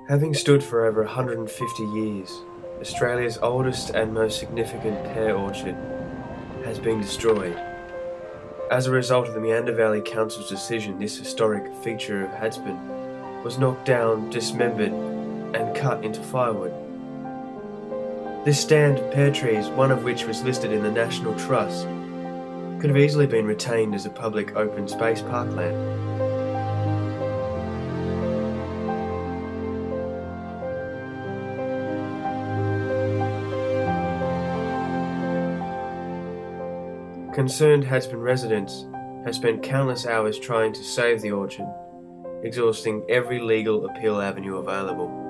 Having stood for over 150 years, Australia's oldest and most significant pear orchard has been destroyed. As a result of the Meander Valley Council's decision, this historic feature of Hadspen was knocked down, dismembered and cut into firewood. This stand of pear trees, one of which was listed in the National Trust, could have easily been retained as a public open space parkland. Concerned Hadspen residents have spent countless hours trying to save the orchard, exhausting every legal appeal avenue available.